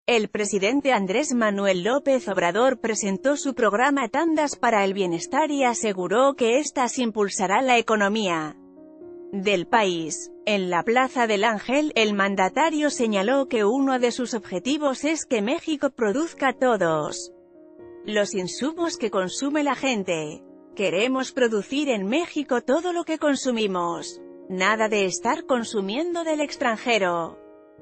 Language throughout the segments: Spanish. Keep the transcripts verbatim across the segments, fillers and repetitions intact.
El presidente Andrés Manuel López Obrador presentó su programa Tandas para el Bienestar y aseguró que éstas impulsará la economía del país. En la Plaza del Ángel, el mandatario señaló que uno de sus objetivos es que México produzca todos los insumos que consume la gente. Queremos producir en México todo lo que consumimos. Nada de estar consumiendo del extranjero.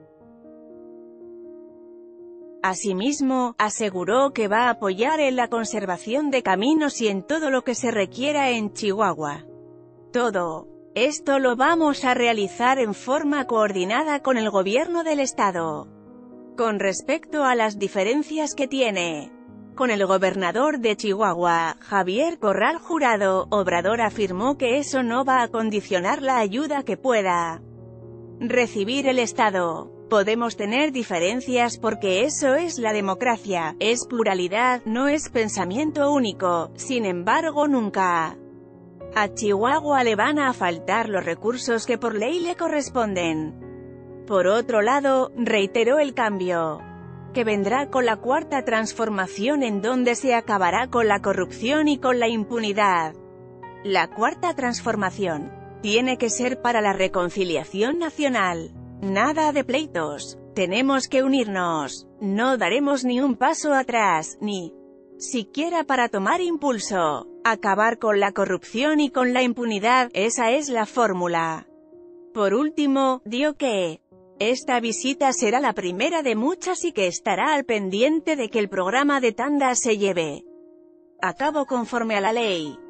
Asimismo, aseguró que va a apoyar en la conservación de caminos y en todo lo que se requiera en Chihuahua. Todo esto lo vamos a realizar en forma coordinada con el gobierno del estado. Con respecto a las diferencias que tiene con el gobernador de Chihuahua, Javier Corral Jurado, Obrador afirmó que eso no va a condicionar la ayuda que pueda recibir el estado. Podemos tener diferencias porque eso es la democracia, es pluralidad, no es pensamiento único. Sin embargo, nunca a Chihuahua le van a faltar los recursos que por ley le corresponden. Por otro lado, reiteró el cambio que vendrá con la cuarta transformación, en donde se acabará con la corrupción y con la impunidad. La cuarta transformación tiene que ser para la reconciliación nacional. Nada de pleitos. Tenemos que unirnos. No daremos ni un paso atrás, ni siquiera para tomar impulso. Acabar con la corrupción y con la impunidad, esa es la fórmula. Por último, dio que esta visita será la primera de muchas y que estará al pendiente de que el programa de tandas se lleve a cabo conforme a la ley.